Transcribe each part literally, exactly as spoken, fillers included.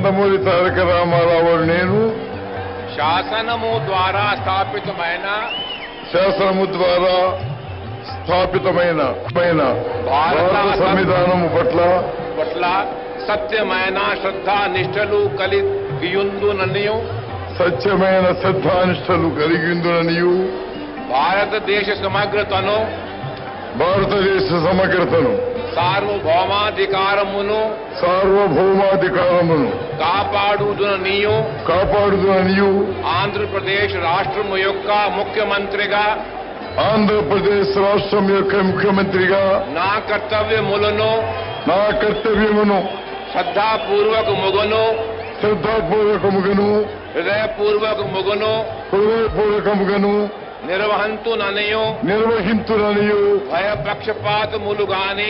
నందమూరి తారక రామారావు నేను శాసనము ద్వారా స్థాపితమైన శాసనము ద్వారా స్థాపితమైన భారత సంవిధానము పట్ల పట్ల సత్యమైన శ్రద్ధా నిష్టలు కలిగియుందుననియు సత్యమైన శ్రద్ధానిష్టలు కలిగిందుననియు భారతదేశ సమగ్రతను భారతదేశ సమగ్రతను సార్వభౌమాధికారమును సార్వభౌమాధికారమును కాపాడుదుననియు కాపాడుదుననియు ఆంధ్రప్రదేశ్ రాష్ట్రము యొక్క ముఖ్యమంత్రిగా ఆంధ్రప్రదేశ్ రాష్ట్రం యొక్క ముఖ్యమంత్రిగా నా కర్తవ్యములను నా కర్తవ్యమును శ్రద్ధాపూర్వకముగను శ్రద్ధాపూర్వకముగను హృదయపూర్వకముగను హృదయపూర్వకముగను నిర్వహంతుననియు నిర్వహింతుననియు భయపక్షపాతములు గాని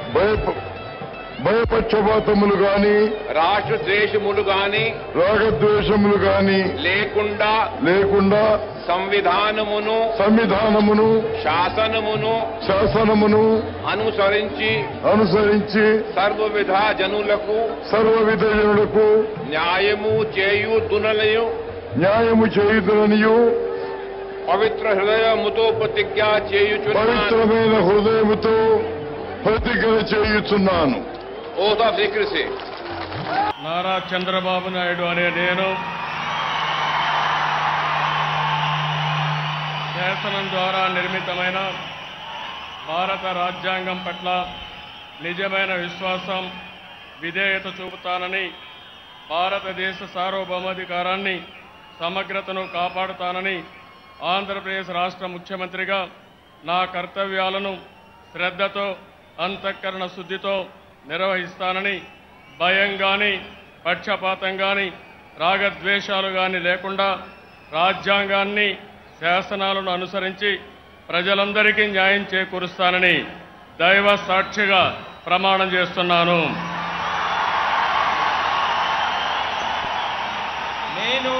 భయపక్షపాతములు గాని రాష్ట్ర ద్వేషములు గాని రాగద్వేషములు గాని లేకుండా లేకుండా సంవిధానమును సంవిధానమును శాసనమును శాసనమును అనుసరించి అనుసరించి సర్వవిధ జనులకు సర్వవిధ జనులకు న్యాయము చేయుదుననియు న్యాయము చేయుదుననియు పవిత్ర హృదయముతో ప్రతిజ్ఞ చేయుచున్నాను. పవిత్రమైన హృదయముతో ప్రతిజ్ఞ చేయుచున్నాను. Oath of secrecy. Nara Chandrababu Naidu అనే నేను శాసనం ద్వారా నిర్మితమైన భారత రాజ్యాంగం పట్ల నిజమైన విశ్వాసం విధేయత చూపుతానని, భారతదేశ సార్వభౌమాధికారాన్ని సమగ్రతను కాపాడుతానని, ఆంధ్రప్రదేశ్ రాష్ట్ర ముఖ్యమంత్రిగా నా కర్తవ్యాలను శ్రద్ధతో అంతఃకరణ శుద్ధితో నిర్వహిస్తానని, భయం గాని పక్షపాతం గాని రాగద్వేషాలు గాని లేకుండా రాజ్యాంగాన్ని శాసనాలను అనుసరించి ప్రజలందరికీ న్యాయం చేకూరుస్తానని దైవ సాక్షిగా ప్రమాణం చేస్తున్నాను. నేను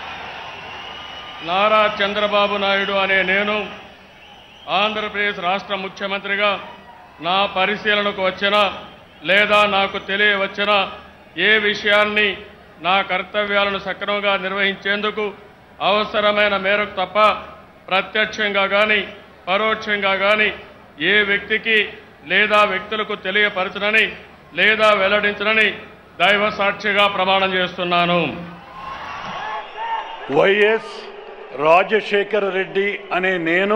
నారా చంద్రబాబు నాయుడు అనే నేను ఆంధ్రప్రదేశ్ రాష్ట్ర ముఖ్యమంత్రిగా నా పరిశీలనకు వచ్చిన లేదా నాకు తెలియవచ్చిన ఏ విషయాన్ని నా కర్తవ్యాలను సక్రమంగా నిర్వహించేందుకు అవసరమైన మేరకు తప్ప ప్రత్యక్షంగా కానీ పరోక్షంగా కానీ ఏ వ్యక్తికి లేదా వ్యక్తులకు తెలియపరచనని లేదా వెల్లడించనని దైవ సాక్షిగా ప్రమాణం చేస్తున్నాను. వైఎస్ రాజశేఖర రెడ్డి అనే నేను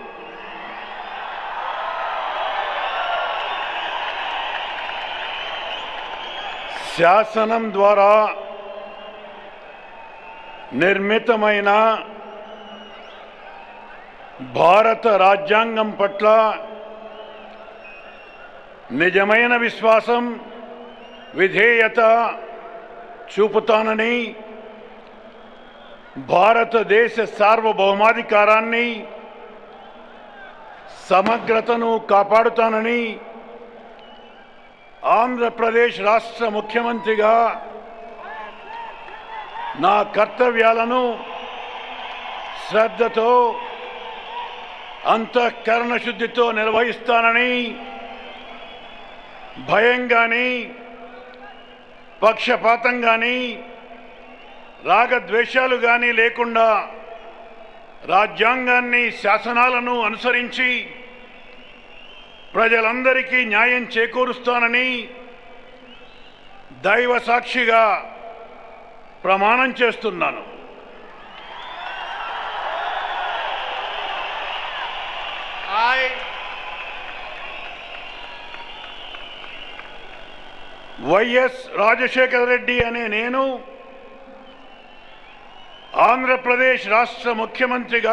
శాసనం ద్వారా నిర్మితమైన భారత రాజ్యాంగం పట్ల నిజమైన విశ్వాసం విధేయత చూపుతానని, భారతదేశ సార్వభౌమాధికారాన్ని సమగ్రతను కాపాడుతానని, ఆంధ్రప్రదేశ్ రాష్ట్ర ముఖ్యమంత్రిగా నా కర్తవ్యాలను శ్రద్ధతో అంతఃకరణ శుద్ధితో నిర్వహిస్తానని, భయం గాని పక్షపాతం గాని రాగద్వేషాలు గాని లేకుండా రాజ్యాంగాన్ని శాసనాలను అనుసరించి ప్రజలందరికీ న్యాయం చేకూరుస్తానని దైవ సాక్షిగా ప్రమాణం చేస్తున్నాను. I వైఎస్ రాజశేఖర రెడ్డి అనే నేను ఆంధ్రప్రదేశ్ రాష్ట్ర ముఖ్యమంత్రిగా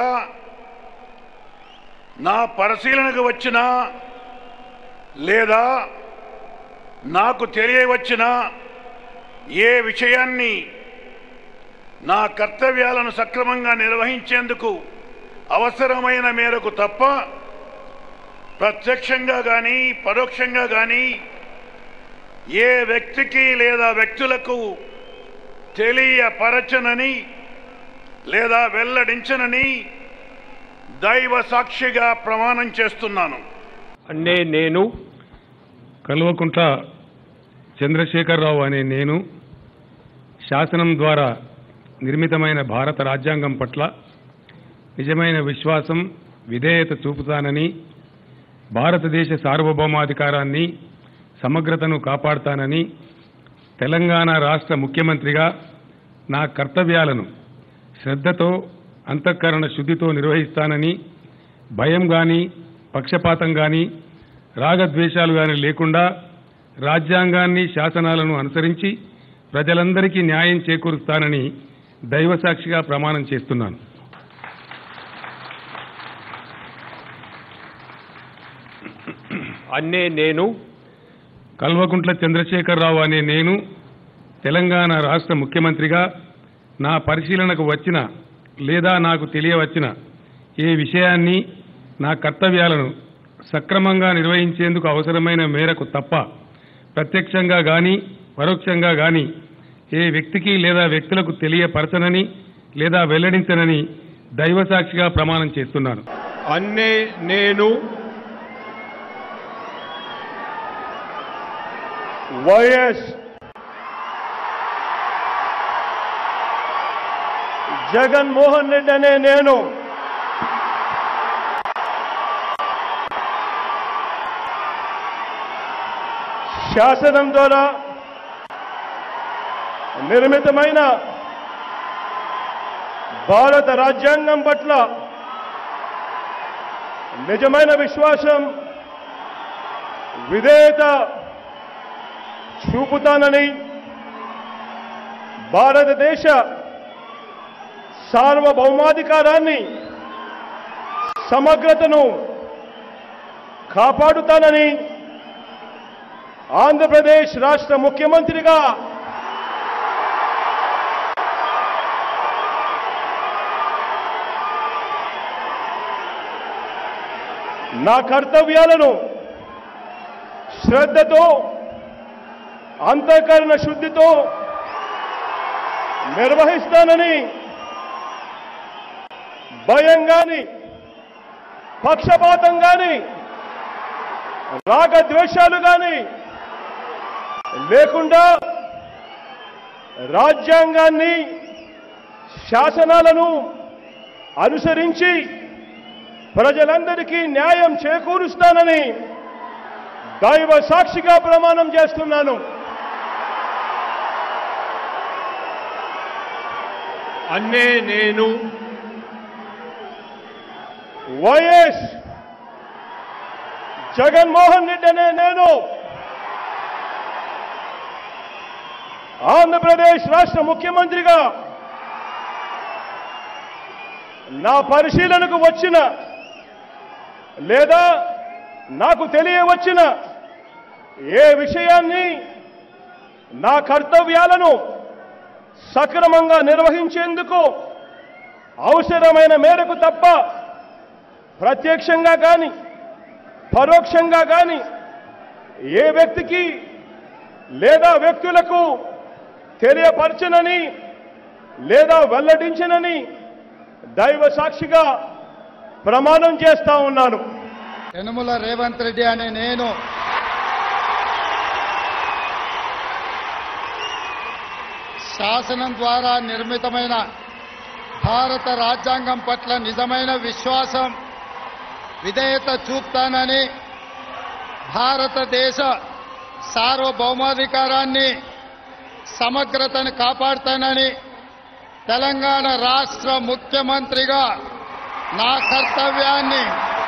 నా పరిశీలనకు వచ్చిన లేదా నాకు తెలియవచ్చిన ఏ విషయాన్ని నా కర్తవ్యాలను సక్రమంగా నిర్వహించేందుకు అవసరమైన మేరకు తప్ప ప్రత్యక్షంగా కానీ పరోక్షంగా కానీ ఏ వ్యక్తికి లేదా వ్యక్తులకు తెలియపరచనని లేదా వెల్లడించనని దైవ సాక్షిగా ప్రమాణం చేస్తున్నాను. అనే నేను కల్వకుంట్ల చంద్రశేఖరరావు అనే నేను శాసనం ద్వారా నిర్మితమైన భారత రాజ్యాంగం పట్ల నిజమైన విశ్వాసం, విధేయత చూపుతానని, భారతదేశ సార్వభౌమాధికారాన్ని, సమగ్రతను కాపాడుతానని, తెలంగాణ రాష్ట్ర ముఖ్యమంత్రిగా నా కర్తవ్యాలను శ్రద్ధతో, అంతఃకరణ శుద్ధితో నిర్వహిస్తానని, భయం గాని, పక్షపాతం గాని, రాగద్వేషాలు గాని లేకుండా రాజ్యాంగాన్ని, శాసనాలను అనుసరించి ప్రజలందరికీ న్యాయం చేకూరుస్తానని దైవసాక్షిగా ప్రమాణం చేస్తున్నాను. అన్నే నేను కల్వకుంట్ల చంద్రశేఖరరావు అనే నేను తెలంగాణ రాష్ట్ర ముఖ్యమంత్రిగా నా పరిశీలనకు వచ్చిన లేదా నాకు తెలియవచ్చిన ఏ విషయాన్ని, నా కర్తవ్యాలను సక్రమంగా నిర్వహించేందుకు అవసరమైన మేరకు తప్ప ప్రత్యక్షంగా గాని, పరోక్షంగా గాని ఏ వ్యక్తికి లేదా వ్యక్తులకు తెలియపరచనని లేదా వెల్లడించనని దైవసాక్షిగా ప్రమాణం చేస్తున్నాను. అన్నే నేను వైఎస్ జగన్మోహన్ రెడ్డి అనే నేను శాసనం ద్వారా నిర్మితమైన భారత రాజ్యాంగం పట్ల నిజమైన విశ్వాసం, విధేయత చూపుతానని, భారతదేశ సార్వభౌమాధికారాన్ని, సమగ్రతను కాపాడుతానని ఆంధ్రప్రదేశ్ రాష్ట్ర ముఖ్యమంత్రిగా నా కర్తవ్యాలను శ్రద్ధతో, అంతఃకరణ శుద్ధితో నిర్వహిస్తానని, భయం గాని, పక్షపాతం గాని, రాగద్వేషాలు గాని లేకుండా రాజ్యాంగాన్ని, శాసనాలను అనుసరించి ప్రజలందరికీ న్యాయం చేకూరుస్తానని దైవ సాక్షిగా ప్రమాణం చేస్తున్నాను. అన్నే నేను వైఎస్ జగన్మోహన్ రెడ్డి అనే నేను ఆంధ్రప్రదేశ్ రాష్ట్ర ముఖ్యమంత్రిగా నా పరిశీలనకు వచ్చిన లేదా నాకు తెలియవచ్చిన ఏ విషయాన్ని, నా కర్తవ్యాలను సక్రమంగా నిర్వహించేందుకు అవసరమైన మేరకు తప్ప ప్రత్యక్షంగా గాని, పరోక్షంగా గాని ఏ వ్యక్తికి లేదా వ్యక్తులకు తెలియపరచనని లేదా వెల్లడించనని దైవ సాక్షిగా ప్రమాణం చేస్తా ఉన్నాను. యనుమల రేవంత్ రెడ్డి అనే నేను శాసనం ద్వారా నిర్మితమైన భారత రాజ్యాంగం పట్ల నిజమైన విశ్వాసం, విధేయత చూపుతానని, భారతదేశ సార్వభౌమాధికారాన్ని, సమగ్రతను కాపాడుతానని తెలంగాణ రాష్ట్ర ముఖ్యమంత్రిగా నా కర్తవ్యాన్ని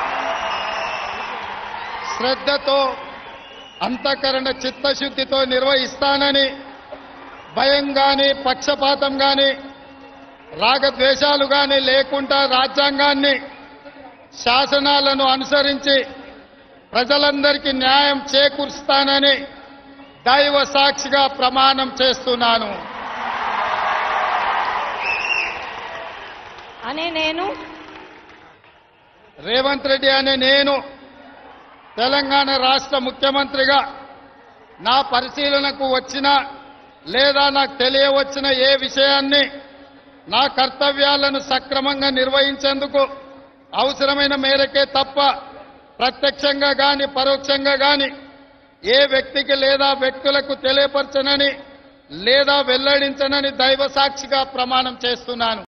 శ్రద్ధతో, అంతఃకరణ చిత్తశుద్ధితో నిర్వహిస్తానని, భయం గాని, పక్షపాతం గాని, రాగద్వేషాలు గాని లేకుండా రాజ్యాంగాన్ని, శాసనాలను అనుసరించి ప్రజలందరికీ న్యాయం చేకూరుస్తానని దైవ సాక్షిగా ప్రమాణం చేస్తున్నాను. అనే నేను రేవంత్ రెడ్డి అనే నేను తెలంగాణ రాష్ట్ర ముఖ్యమంత్రిగా నా పరిశీలనకు వచ్చిన లేదా నాకు తెలియవచ్చిన ఏ విషయాన్ని, నా కర్తవ్యాలను సక్రమంగా నిర్వహించేందుకు అవసరమైన మేరకే తప్ప ప్రత్యక్షంగా గాని, పరోక్షంగా గాని ఏ వ్యక్తికి లేదా వ్యక్తులకు తెలియపరచనని లేదా వెల్లడించనని దైవ సాక్షిగా ప్రమాణం చేస్తున్నాను.